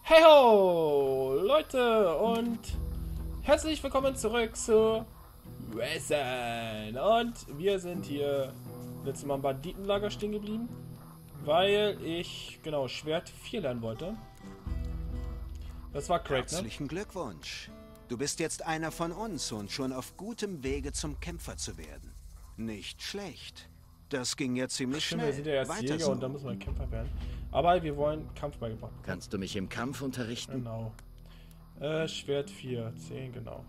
Heyo, Leute, und herzlich willkommen zurück zu Resin. Und wir sind hier letztes Mal im Banditenlager stehen geblieben, weil ich, genau, Schwert 4 lernen wollte. Das war Craig, ne? Herzlichen Glückwunsch. Du bist jetzt einer von uns und schon auf gutem Wege zum Kämpfer zu werden. Nicht schlecht. Das ging ja ziemlich Stimmt, schnell. wir sind ja erst Weiter Jäger so. und dann müssen wir Kämpfer werden. Aber wir wollen Kampf beigebracht bekommen. Kannst du mich im Kampf unterrichten? Genau. Schwert 4, 10, genau.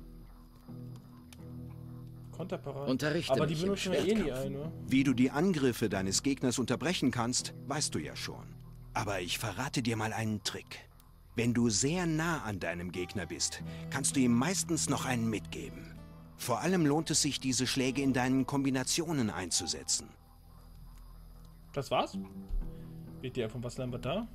Konterparade. Unterrichte Aber die mich im benutzen wir eh nie Schwertkampf. ein, ne? Wie du die Angriffe deines Gegners unterbrechen kannst, weißt du ja schon. Aber ich verrate dir mal einen Trick. Wenn du sehr nah an deinem Gegner bist, kannst du ihm meistens noch einen mitgeben. Vor allem lohnt es sich, diese Schläge in deinen Kombinationen einzusetzen. Das war's? WTF, von was lernen wir da?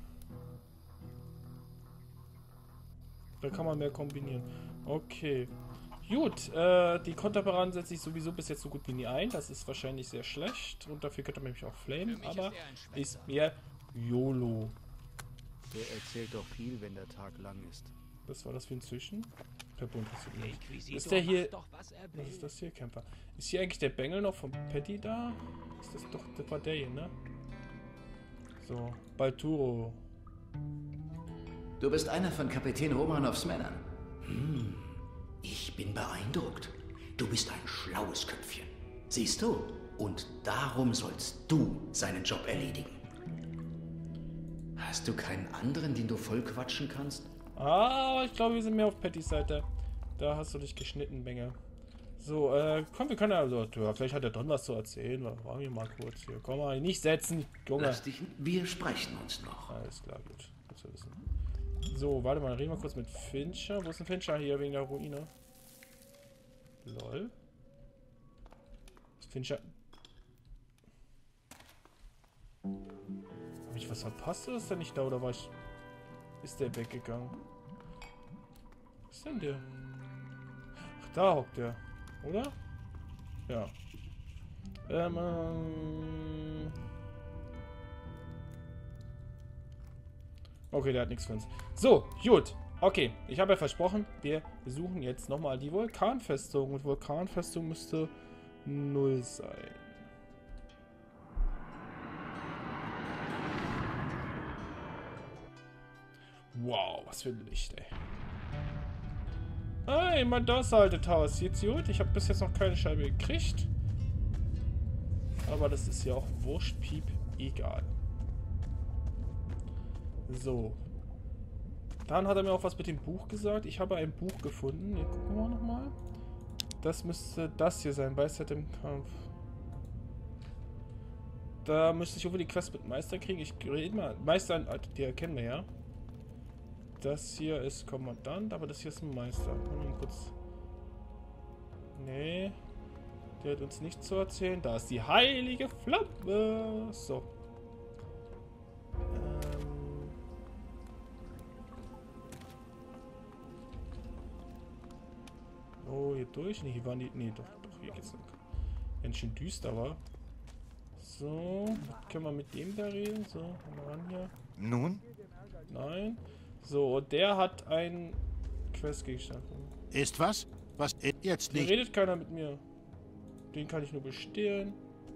Da kann man mehr kombinieren. Okay. Gut, die Konterparaden setze ich sowieso bis jetzt so gut wie nie ein. Das ist wahrscheinlich sehr schlecht. Und dafür könnte man mich auch flamen. Aber ist mir YOLO. Der erzählt doch viel, wenn der Tag lang ist. Was war das für ein Zwischen? Ist der hier... Was ist das hier? Kämpfer. Ist hier eigentlich der Bengel noch vom Patty da? Ist das doch... Das war der hier, ne? So, Balturo. Du bist einer von Kapitän Romanovs Männern. Ich bin beeindruckt. Du bist ein schlaues Köpfchen. Siehst du? Und darum sollst du seinen Job erledigen. Hast du keinen anderen, den du voll quatschen kannst? Ah, ich glaube, wir sind mehr auf Pattys Seite. Da hast du dich geschnitten, Bengel. So, komm, wir können ja, vielleicht hat er dann was zu erzählen. Warten wir mal kurz hier. Komm mal, nicht setzen, Junge. Lass dich, wir sprechen uns noch. Alles klar, gut. Gut zu wissen. So, warte mal, reden wir kurz mit Fincher. Wo ist ein Fincher hier wegen der Ruine? Lol. Ist Fincher... Habe ich was verpasst oder ist der nicht da oder war ich... Ist der weggegangen? Was ist denn der? Ach, da hockt der. Oder? Ja. Okay, der hat nichts für uns. So, gut. Okay, ich habe ja versprochen, wir besuchen jetzt nochmal die Vulkanfestung. Und Vulkanfestung müsste 0 sein. Wow, was für ein Licht, ey. Hey, mein das alte Haus. Jetzt gut. Ich habe bis jetzt noch keine Scheibe gekriegt. Aber das ist ja auch wurscht, Piep, egal. So. Dann hat er mir auch was mit dem Buch gesagt. Ich habe ein Buch gefunden. Hier gucken wir nochmal. Das müsste das hier sein. Weisheit im Kampf. Da müsste ich über die Quest mit Meister kriegen. Ich rede mal. Meister, die kennen wir ja. Das hier ist Kommandant, aber das hier ist ein Meister. Mal kurz. Nee. Der hat uns nichts zu erzählen. Da ist die heilige Flamme. So. Oh, hier durch? Nee, hier waren die. Nee, doch, hier geht's lang. Wenn es schön düster war. So. Können wir mit dem da reden? So, mal ran hier. Nun? Nein. So, und der hat einen Questgegenstand. Ist was? Was jetzt Hier nicht? redet keiner mit mir. Den kann ich nur bestehlen.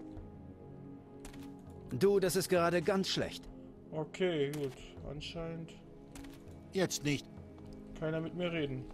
Du, das ist gerade ganz schlecht. Okay, gut. Anscheinend Jetzt nicht. keiner mit mir reden.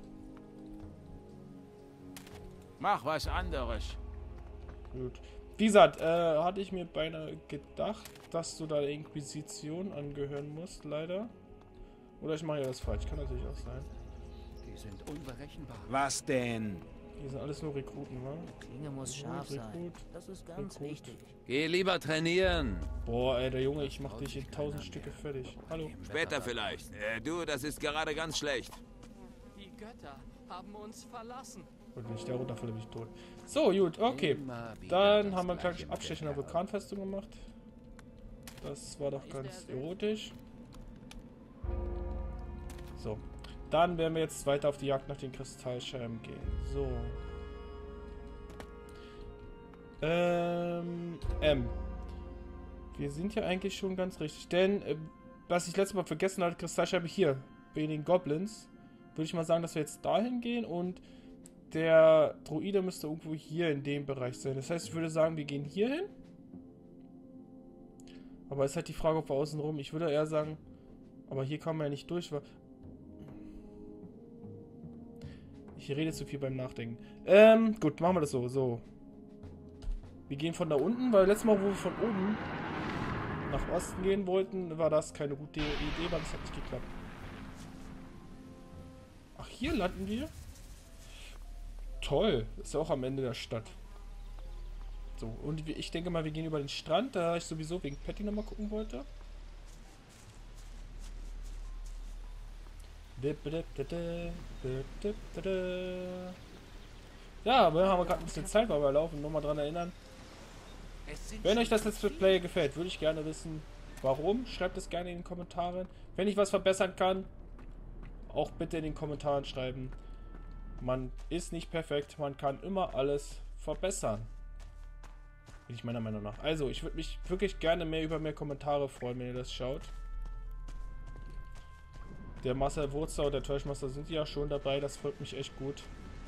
Mach was anderes. Gut. Wie gesagt, hatte ich mir beinahe gedacht, dass du da der Inquisition angehören musst, leider. Oder ich mache ja das falsch, kann natürlich auch sein. Die sind unberechenbar. Was denn? Die sind alles nur Rekruten, wa? Klinge muss scharf sein. Rekrut. Das ist ganz Rekrut. wichtig. Geh lieber trainieren. Boah, ey, der Junge, ich mach dich in 1000 Stücke fertig. Hallo. Später vielleicht. Du, das ist gerade ganz schlecht. Die Götter haben uns verlassen. Und wenn ich da runterfalle, bin ich tot. So, gut, okay. Dann haben wir einen kleinen Abstecher in der Vulkanfestung gemacht. Das war doch ganz erotisch. So. Dann werden wir jetzt weiter auf die Jagd nach den Kristallscheiben gehen. So. Wir sind ja eigentlich schon ganz richtig. Denn was ich letztes Mal vergessen hatte, Kristallscheibe hier, bei den Goblins, würde ich mal sagen, dass wir jetzt dahin gehen und der Druide müsste irgendwo hier in dem Bereich sein. Das heißt, ich würde sagen, wir gehen hier hin. Aber ist halt die Frage, ob wir außen rum. Ich würde eher sagen, aber hier kann man ja nicht durch, weil ich rede zu viel beim Nachdenken. Gut, machen wir das so. So. Wir gehen von da unten, weil letztes Mal, wo wir von oben nach Osten gehen wollten, war das keine gute Idee, weil das hat nicht geklappt. Ach, hier landen wir? Toll. Ist ja auch am Ende der Stadt. So, und ich denke mal, wir gehen über den Strand, da ich sowieso wegen Patty nochmal gucken wollte. Ja, aber haben wir gerade ein bisschen Zeit, weil wir laufen. Nur mal dran erinnern. Wenn euch das Let's Play gefällt, würde ich gerne wissen, warum. Schreibt es gerne in den Kommentaren. Wenn ich was verbessern kann, auch bitte in den Kommentaren schreiben. Man ist nicht perfekt, man kann immer alles verbessern. Bin ich meiner Meinung nach. Also, ich würde mich wirklich gerne über mehr Kommentare freuen, wenn ihr das schaut. Der Marcel Wurzer und der Täuschmaster sind ja schon dabei, das freut mich echt gut.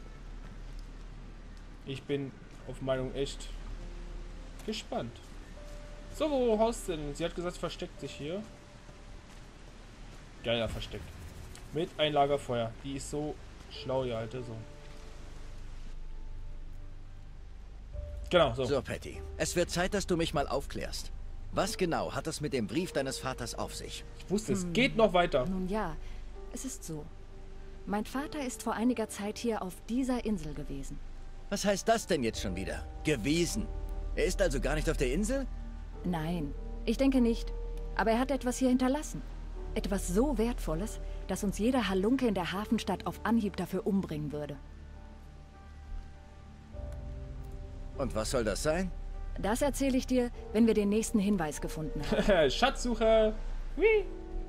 Ich bin auf Meinung echt gespannt. So, wo haust du denn? Sie hat gesagt, versteckt sich hier. Geiler versteckt. Mit ein Lagerfeuer. Die ist so schlau, die alte, so. Genau, so. So, Patty. Es wird Zeit, dass du mich mal aufklärst. Was genau hat es mit dem Brief deines Vaters auf sich? Ich wusste, es geht noch weiter. Nun ja, es ist so. Mein Vater ist vor einiger Zeit hier auf dieser Insel gewesen. Was heißt das denn jetzt schon wieder? Gewesen. Er ist also gar nicht auf der Insel? Nein, ich denke nicht. Aber er hat etwas hier hinterlassen. Etwas so Wertvolles, dass uns jeder Halunke in der Hafenstadt auf Anhieb dafür umbringen würde. Und was soll das sein? Das erzähle ich dir, wenn wir den nächsten Hinweis gefunden haben. Schatzsucher. Whee.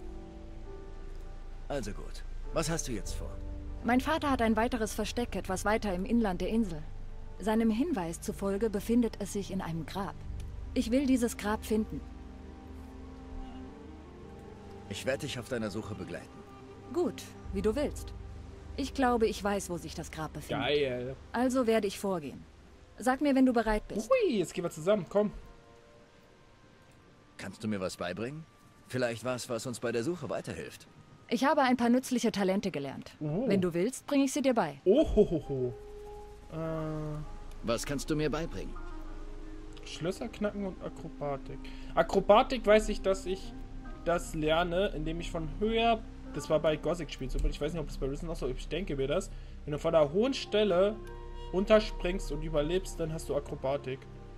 Also gut. Was hast du jetzt vor? Mein Vater hat ein weiteres Versteck etwas weiter im Inland der Insel. Seinem Hinweis zufolge befindet es sich in einem Grab. Ich will dieses Grab finden. Ich werde dich auf deiner Suche begleiten. Gut, wie du willst. Ich glaube, ich weiß, wo sich das Grab befindet. Geil. Also werde ich vorgehen. Sag mir, wenn du bereit bist. Ui, jetzt gehen wir zusammen, komm. Kannst du mir was beibringen? Vielleicht was, was uns bei der Suche weiterhilft. Ich habe ein paar nützliche Talente gelernt. Oh. Wenn du willst, bringe ich sie dir bei. Ohohoho. Was kannst du mir beibringen? Schlösser knacken und Akrobatik. Akrobatik weiß ich, dass ich das lerne, indem ich von höher... Das war bei Gothic spielt so, ich weiß nicht, ob es bei Risen auch so ist. Ich denke mir das. Wenn du von einer hohen Stelle runterspringst und überlebst, dann hast du Akrobatik.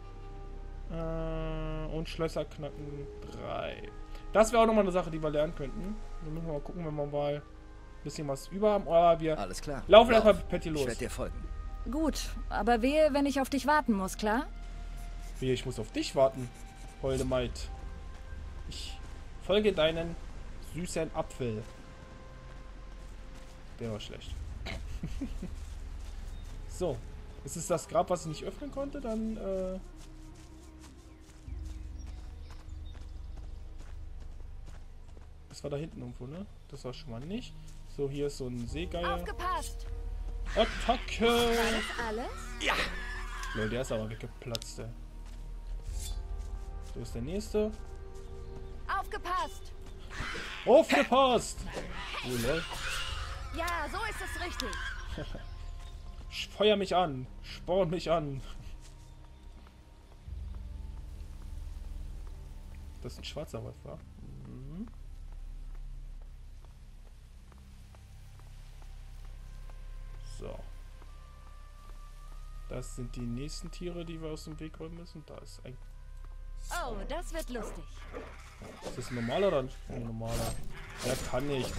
Und Schlösser knacken 3. Das wäre auch nochmal eine Sache, die wir lernen könnten. Dann müssen wir mal gucken, wenn wir mal ein bisschen was über haben. Aber wir Alles klar. laufen erstmal mit Patty los. Ich werde dir folgen. Gut, aber wehe, wenn ich auf dich warten muss, klar? Wehe, ich muss auf dich warten, holde Maid. Ich folge deinen süßen Apfel. Der war schlecht. So. Ist es das Grab, was ich nicht öffnen konnte? Dann, das war da hinten irgendwo, ne? Das war schon mal nicht. So, hier ist so ein Seegeier. Aufgepasst! Attacke! Alles? Ja! Lol, der ist aber weggeplatzt, ey. So ist der nächste. Aufgepasst! Aufgepasst! Oh, lol. Ja, so ist es richtig. Feuer mich an! Sporn mich an! Das ist ein schwarzer Wolf, wa? Mhm. So. Das sind die nächsten Tiere, die wir aus dem Weg räumen müssen. Da ist ein... Oh, das wird lustig. Ist das ein normaler oder ein normaler? Der kann nichts.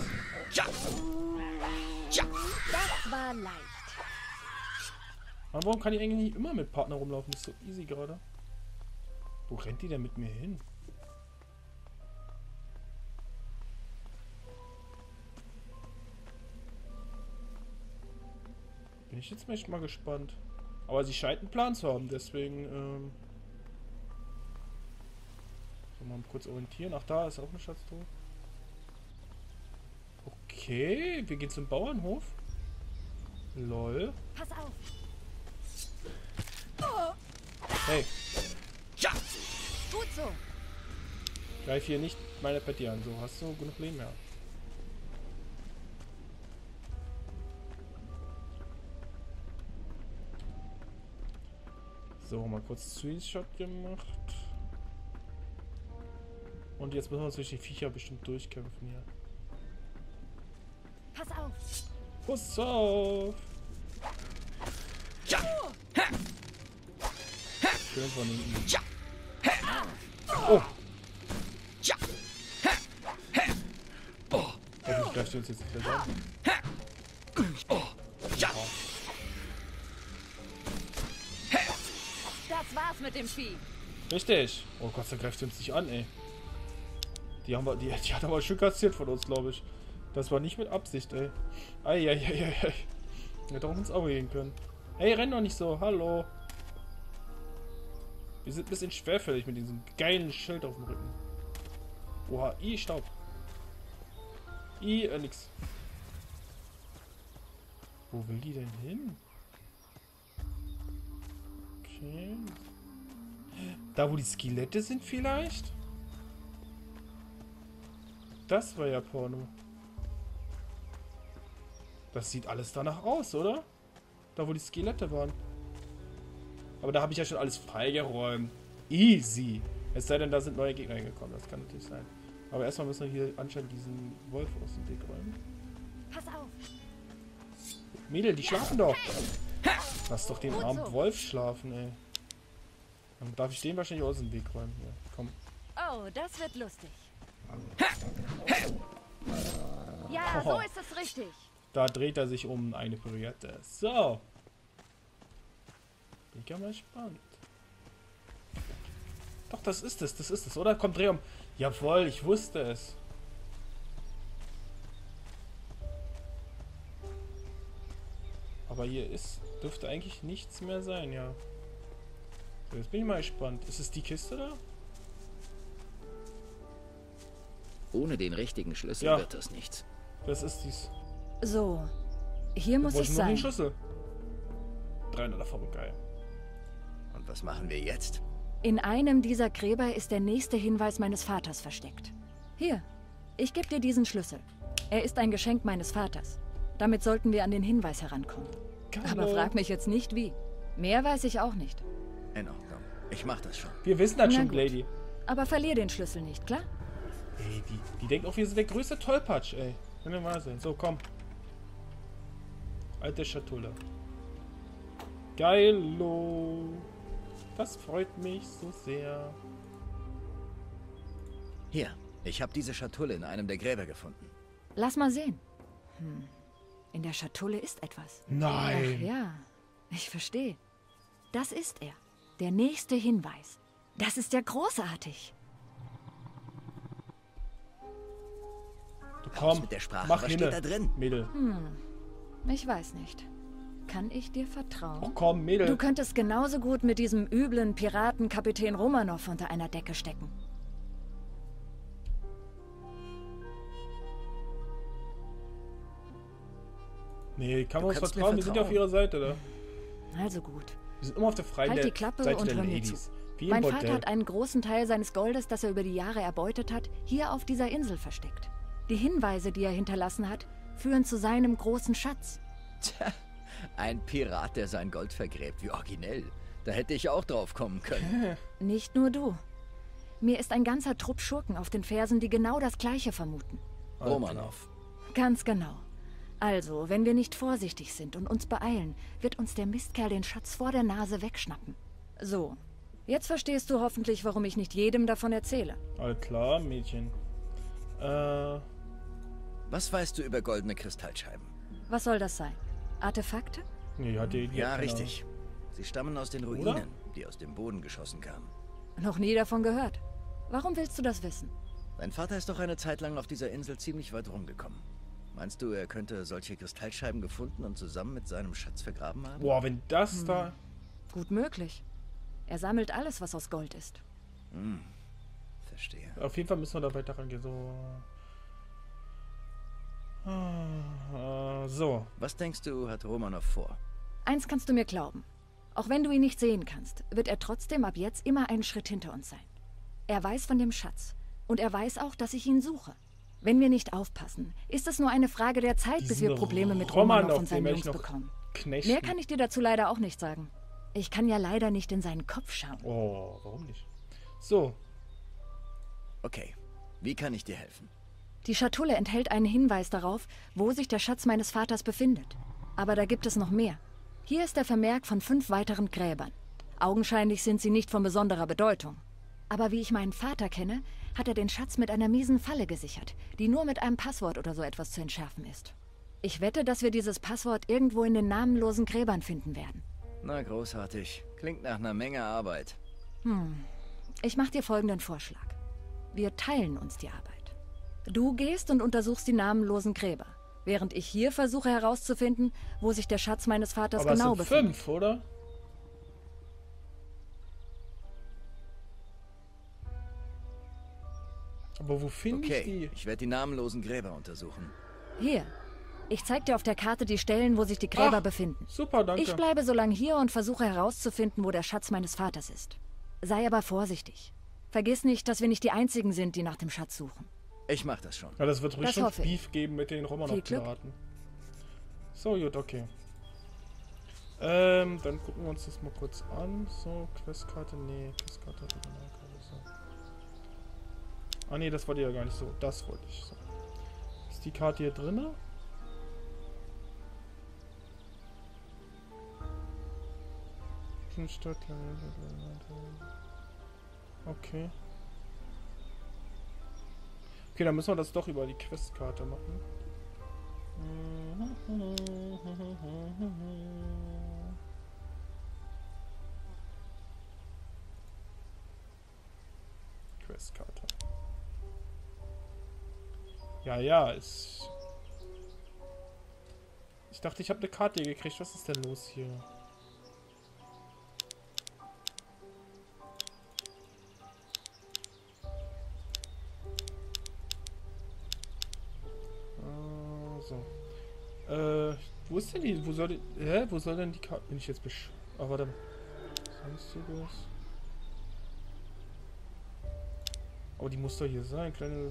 Das war leicht. Aber warum kann ich eigentlich nicht immer mit Partner rumlaufen? Das ist so easy gerade. Wo rennt die denn mit mir hin? Bin ich jetzt echt mal gespannt. Aber sie scheint einen Plan zu haben, deswegen, so, mal kurz orientieren. Ach, da ist auch eine Schatztruhe. Okay, wir gehen zum Bauernhof. Lol. Pass auf. Hey, Gut so. greif hier nicht meine Patty an. So, hast du genug Leben mehr. So, mal kurz Screenshot gemacht. Und jetzt müssen wir uns durch die Viecher bestimmt durchkämpfen hier. Pass auf. Pass auf! Schön von hinten. Oh! Hoffentlich greift sie uns jetzt nicht gleich an. Das war's mit dem Vieh. Richtig! Oh Gott, da greift sie uns nicht an, ey. Die hat aber schön kassiert von uns, glaube ich. Das war nicht mit Absicht, ey. Eieieiei. Hätte auch ins Auge gehen können. Hey, renn doch nicht so. Hallo. Wir sind ein bisschen schwerfällig mit diesem geilen Schild auf dem Rücken. Oha, Staub. Nix. Wo will die denn hin? Okay. Da, wo die Skelette sind vielleicht? Das war ja Porno. Das sieht alles danach aus, oder? Da, wo die Skelette waren. Aber da habe ich ja schon alles freigeräumt. Easy. Es sei denn, da sind neue Gegner gekommen. Das kann natürlich sein. Aber erstmal müssen wir hier anscheinend diesen Wolf aus dem Weg räumen. Pass auf. Mädel, die schlafen doch. Lass doch den armen Wolf schlafen, ey. Dann darf ich den wahrscheinlich aus dem Weg räumen. Hier, komm. Oh, das wird lustig. Ja, so ist es richtig. Da dreht er sich um eine Pirouette. So. Bin ich ja mal gespannt. Doch, das ist es, oder? Komm, dreh um. Jawohl, ich wusste es. Aber hier dürfte eigentlich nichts mehr sein, ja. So, jetzt bin ich mal gespannt. Ist es die Kiste da? Ohne den richtigen Schlüssel Ja. wird das nichts. Das ist dies. So, hier muss es Nur sein. den Schlüssel. 300 davon, geil. Und was machen wir jetzt? In einem dieser Gräber ist der nächste Hinweis meines Vaters versteckt. Hier, ich gebe dir diesen Schlüssel. Er ist ein Geschenk meines Vaters. Damit sollten wir an den Hinweis herankommen. Geil. Aber frag mich jetzt nicht wie. Mehr weiß ich auch nicht. In Ordnung. Ich mach das schon. Wir wissen das Na schon, gut. Lady. Aber verlier den Schlüssel nicht, klar? Ey, die denkt auch, wir sind der größte Tollpatsch, ey. Kann ja mal sein. So, komm. Alte Schatulle. Geilo. Das freut mich so sehr. Hier, ich habe diese Schatulle in einem der Gräber gefunden. Lass mal sehen. In der Schatulle ist etwas. Nein. Ach ja, ich verstehe. Das ist er. Der nächste Hinweis. Das ist ja großartig. Du Raus komm, mit der Sprache. mach Was hin, steht da drin? Mädel. Ich weiß nicht. Kann ich dir vertrauen? Ach komm, Mädel. Du könntest genauso gut mit diesem üblen Piraten Kapitän Romanov unter einer Decke stecken. Nee, kann man uns kannst mir vertrauen? Wir sind ja auf ihrer Seite, da. Also gut. Wir sind immer auf der freien Halt die Klappe Seite und der hör mir Ladies. zu. Wie im Mein Vater Bordell. hat einen großen Teil seines Goldes, das er über die Jahre erbeutet hat, hier auf dieser Insel versteckt. Die Hinweise, die er hinterlassen hat, führen zu seinem großen Schatz. Tja, ein Pirat, der sein Gold vergräbt. Wie originell. Da hätte ich auch drauf kommen können. Nicht nur du. Mir ist ein ganzer Trupp Schurken auf den Fersen, die genau das Gleiche vermuten. Romanov. Ganz genau. Also, wenn wir nicht vorsichtig sind und uns beeilen, wird uns der Mistkerl den Schatz vor der Nase wegschnappen. So, jetzt verstehst du hoffentlich, warum ich nicht jedem davon erzähle. Alles klar, Mädchen. Was weißt du über goldene Kristallscheiben? Was soll das sein? Artefakte? Nee, hat die Ja, genau. richtig. Sie stammen aus den Ruinen, die aus dem Boden geschossen kamen. Noch nie davon gehört. Warum willst du das wissen? Dein Vater ist doch eine Zeit lang auf dieser Insel ziemlich weit rumgekommen. Meinst du, er könnte solche Kristallscheiben gefunden und zusammen mit seinem Schatz vergraben haben? Boah, wenn das da... Gut möglich. Er sammelt alles, was aus Gold ist. Verstehe. Auf jeden Fall müssen wir da weiter rangehen. So. So. Was denkst du, hat Romanov vor? Eins kannst du mir glauben. Auch wenn du ihn nicht sehen kannst, wird er trotzdem ab jetzt immer einen Schritt hinter uns sein. Er weiß von dem Schatz. Und er weiß auch, dass ich ihn suche. Wenn wir nicht aufpassen, ist es nur eine Frage der Zeit, bis wir Probleme mit Romanov und seinen Jungs bekommen. Mehr kann ich dir dazu leider auch nicht sagen. Ich kann ja leider nicht in seinen Kopf schauen. Oh, warum nicht? So. Okay, wie kann ich dir helfen? Die Schatulle enthält einen Hinweis darauf, wo sich der Schatz meines Vaters befindet. Aber da gibt es noch mehr. Hier ist der Vermerk von 5 weiteren Gräbern. Augenscheinlich sind sie nicht von besonderer Bedeutung. Aber wie ich meinen Vater kenne, hat er den Schatz mit einer miesen Falle gesichert, die nur mit einem Passwort oder so etwas zu entschärfen ist. Ich wette, dass wir dieses Passwort irgendwo in den namenlosen Gräbern finden werden. Na, großartig. Klingt nach einer Menge Arbeit. Ich mache dir folgenden Vorschlag. Wir teilen uns die Arbeit. Du gehst und untersuchst die namenlosen Gräber, während ich hier versuche herauszufinden, wo sich der Schatz meines Vaters Aber genau es sind befindet. 5, oder? Aber wo finde ich die? Okay, ich werde die namenlosen Gräber untersuchen. Hier. Ich zeig dir auf der Karte die Stellen, wo sich die Gräber Ach, befinden. super, danke. Ich bleibe so lange hier und versuche herauszufinden, wo der Schatz meines Vaters ist. Sei aber vorsichtig. Vergiss nicht, dass wir nicht die Einzigen sind, die nach dem Schatz suchen. Ich mach das schon. Ja, das wird ruhig Das schon hoffe ich. Beef geben mit den Viel Romanov-Piraten. So, gut, okay. Dann gucken wir uns das mal kurz an. So, Questkarte, nee, Questkarte, Regionalkarte, so. Ah, nee, das wollte ich ja gar nicht so. Das wollte ich so. Ist die Karte hier drin? Stadt. Okay. Okay, dann müssen wir das doch über die Questkarte machen. Questkarte. Ja, ist... Ich dachte, ich habe eine Karte hier gekriegt. Was ist denn los hier? So. Wo ist denn die? Wo soll die? Wo soll denn die Karte? Bin ich jetzt Ah, warte mal. Sonstiges. Oh, die muss doch hier sein. Kleine.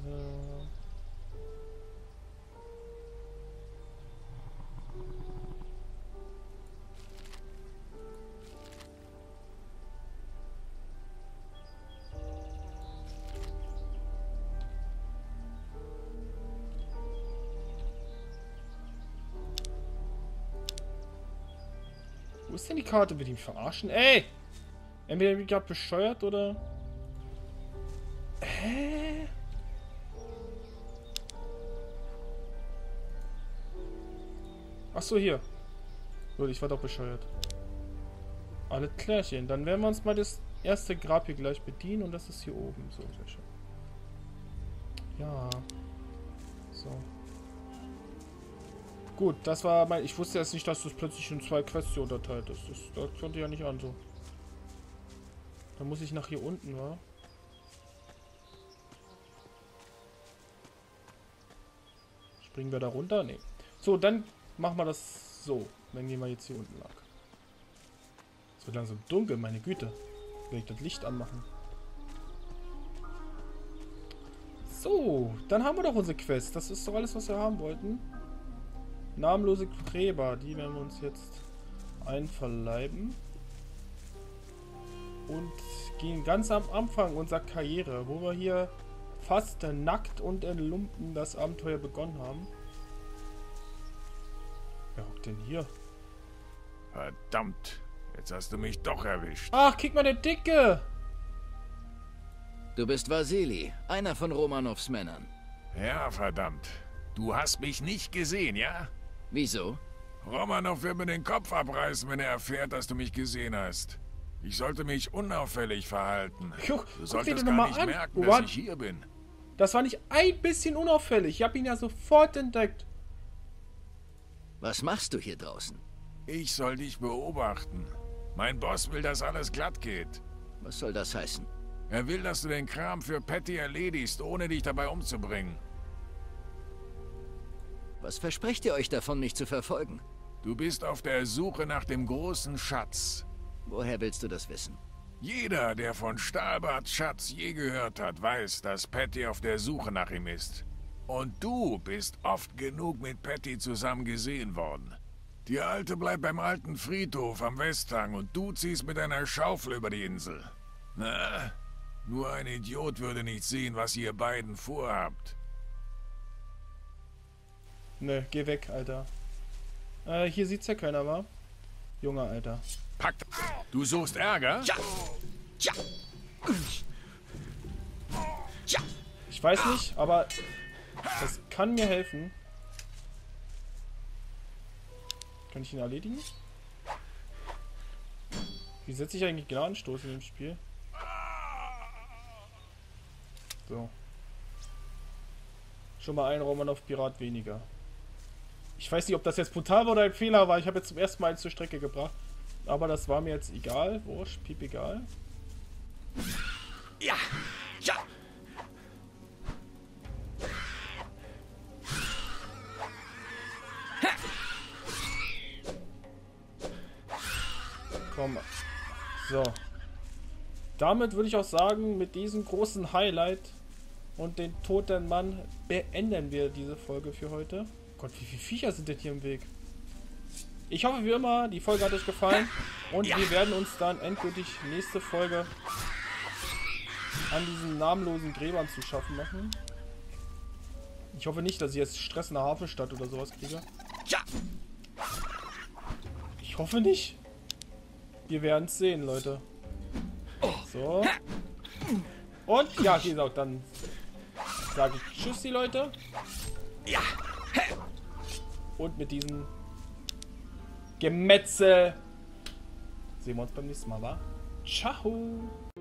Wo ist denn die Karte? Will die mich verarschen? Ey! Entweder bin ich gerade bescheuert oder... Hä? Achso, hier. Gut, ich war doch bescheuert. Alle klärchen. Dann werden wir uns mal das erste Grab hier gleich bedienen und das ist hier oben. So, sehr schön. Ja. So. Gut, das war mein... Ich wusste jetzt nicht, dass das plötzlich in 2 Quests unterteilt ist. Das konnte ja nicht an so. Da muss ich nach hier unten, wa? Springen wir da runter? Nee. So, dann machen wir das so. Dann gehen wir jetzt hier unten lang. Es wird langsam dunkel, meine Güte. Will ich das Licht anmachen. So, dann haben wir doch unsere Quest. Das ist doch alles, was wir haben wollten. Namenlose Gräber, die werden wir uns jetzt einverleiben. Und gehen ganz am Anfang unserer Karriere, wo wir hier fast nackt und in Lumpen das Abenteuer begonnen haben. Wer hockt denn hier? Verdammt, jetzt hast du mich doch erwischt. Ach, kick mal, der Dicke! Du bist Vasili, einer von Romanovs Männern. Ja, verdammt. Du hast mich nicht gesehen, ja? Wieso? Romanov wird mir den Kopf abreißen, wenn er erfährt, dass du mich gesehen hast. Ich sollte mich unauffällig verhalten. Du solltest gar nicht merken, dass ich hier bin. Das war nicht ein bisschen unauffällig. Ich habe ihn ja sofort entdeckt. Was machst du hier draußen? Ich soll dich beobachten. Mein Boss will, dass alles glatt geht. Was soll das heißen? Er will, dass du den Kram für Patty erledigst, ohne dich dabei umzubringen. Was versprecht ihr euch davon, mich zu verfolgen? Du bist auf der Suche nach dem großen Schatz. Woher willst du das wissen? Jeder, der von Stahlbarts Schatz je gehört hat, weiß, dass Patty auf der Suche nach ihm ist. Und du bist oft genug mit Patty zusammen gesehen worden. Die Alte bleibt beim alten Friedhof am Westhang und du ziehst mit einer Schaufel über die Insel. Na, nur ein Idiot würde nicht sehen, was ihr beiden vorhabt. Ne, geh weg, Alter. Hier sieht's ja keiner, wa? Junger Alter. Pack! Du suchst Ärger? Ja. Ja. Ja. Ich weiß nicht, aber das kann mir helfen. Kann ich ihn erledigen? Wie setze ich eigentlich Gnadenstoß in dem Spiel? So. Schon mal ein Romanov-Pirat weniger. Ich weiß nicht, ob das jetzt brutal war oder ein Fehler war. Ich habe jetzt zum ersten Mal eins zur Strecke gebracht. Aber das war mir jetzt egal. Wurscht, piep egal. Ja. Ja. Komm. So. Damit würde ich auch sagen, mit diesem großen Highlight und den toten Mann beenden wir diese Folge für heute. Gott, wie viele Viecher sind denn hier im Weg? Ich hoffe wie immer, die Folge hat euch gefallen und wir werden uns dann endgültig nächste Folge an diesen namenlosen Gräbern zu schaffen machen. Ich hoffe nicht, dass ich jetzt Stress in der Hafenstadt oder sowas kriege. Ich hoffe nicht. Wir werden es sehen, Leute. So. Und ja, wie gesagt, dann sage ich Tschüss, die Leute. Und mit diesem Gemetzel sehen wir uns beim nächsten Mal, wa? Ciao!